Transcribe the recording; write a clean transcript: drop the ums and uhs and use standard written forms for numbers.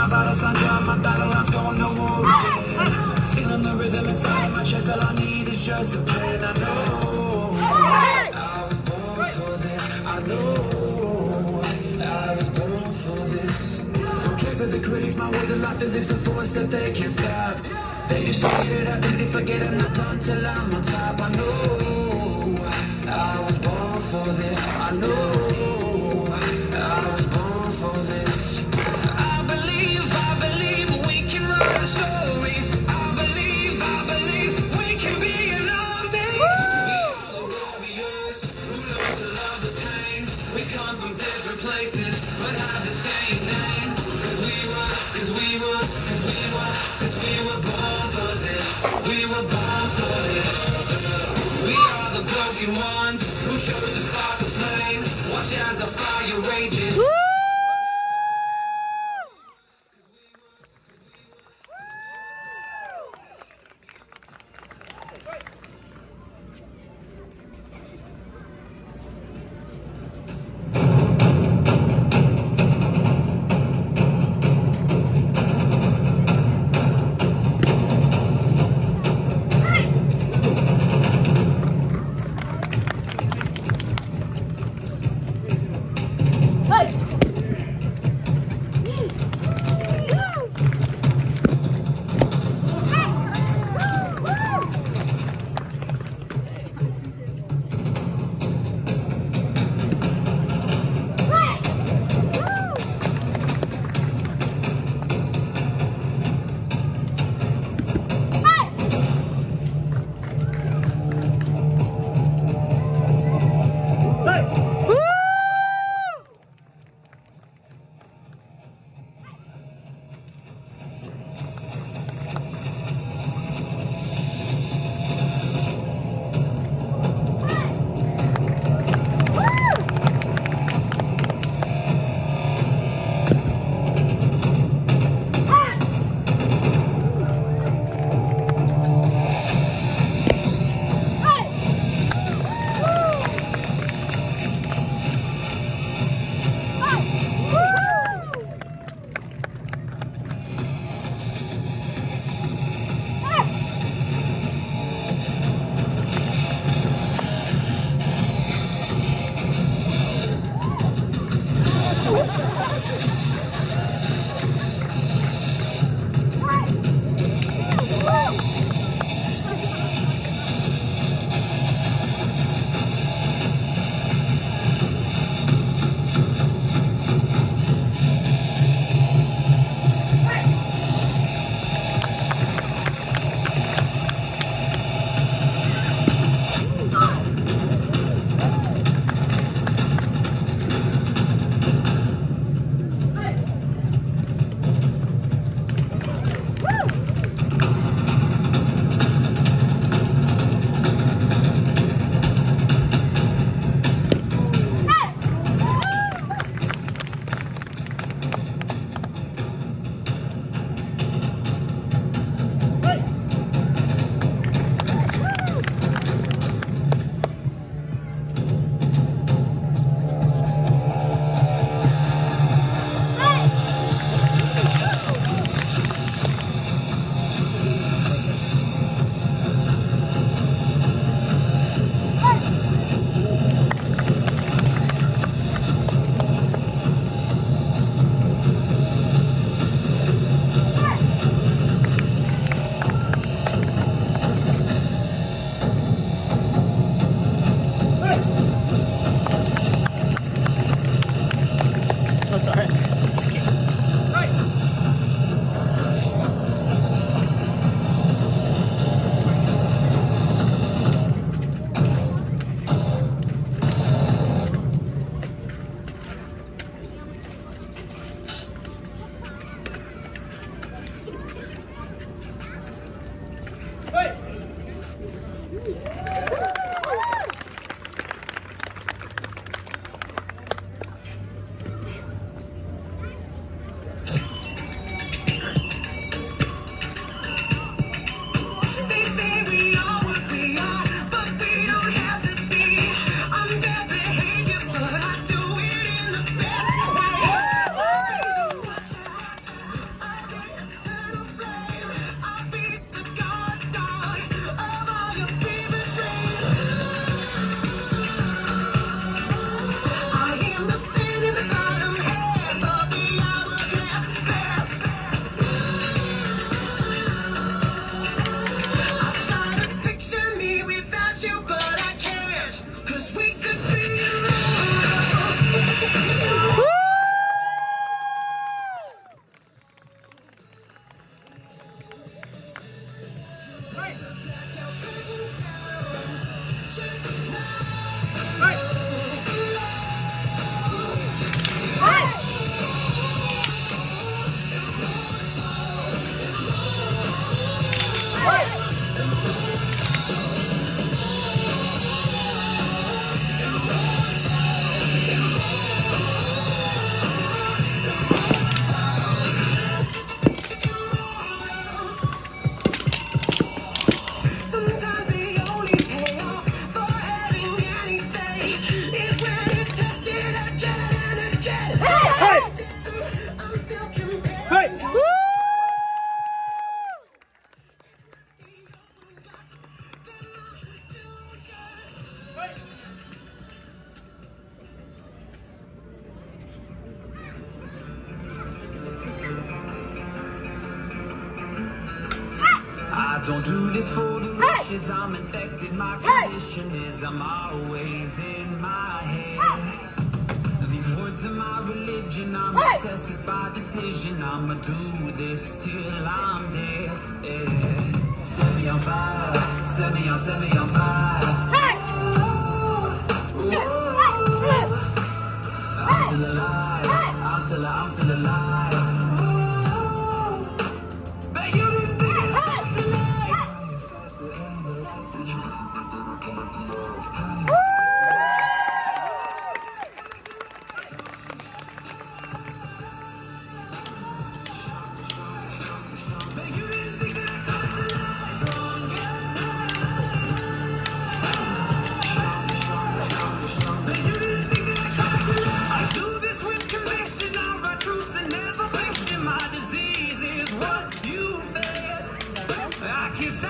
battle signs, yeah, my battle lines going no more again. Feeling the rhythm inside of my chest, all I need is just a plan. I know I was born for this. I know I was born for this. Don't care for the critics, my words are like physics, a force that they can't stop. They just forget it, I think they forget I'm not done till I'm on top. I know I was born for this. I know I was born for this. I believe we can write a story. I believe we can be an army. We are the warriors who learn to love the pain. We come from different places, but have the same name. Cause we were born for this. We were born for this. We are the broken ones who chose to spark a flame. Watch as our fire rages. Hey! I don't do this for the riches, I'm infected. My condition is I'm always in my head. These words are my religion, I'm obsessed by decision. I'ma do this till I'm dead. Yeah. Set me on fire, set me on fire. I'm still alive, I'm still alive. But you didn't think it had to lie. Faster than the last that you come to love. Kiss